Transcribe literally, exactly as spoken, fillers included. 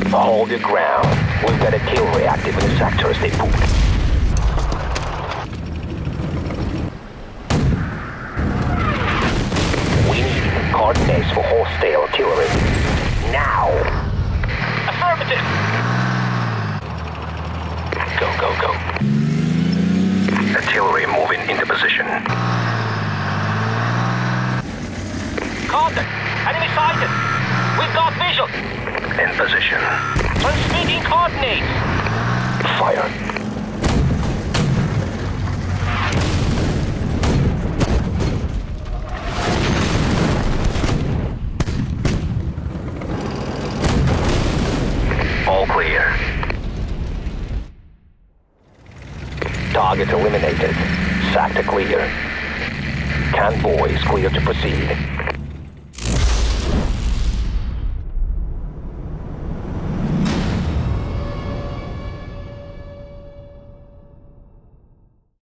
Hold your ground. We've got a artillery active in the sector as they move. We need coordinates for hostile artillery. Now! Affirmative! Go, go, go. Artillery moving into position. Contact! Enemy sighted! We've got visual! In position. Transmitting coordinates! Fire. All clear. Target eliminated. Sector clear. Convoy is clear to proceed.